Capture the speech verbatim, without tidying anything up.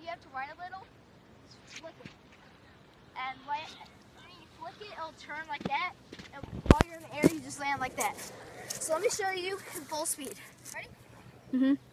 you have to ride a little, just flick it. And when you flick it, it'll turn like that. And while you're in the air, you just land like that. So let me show you in full speed. Ready? Mm-hmm.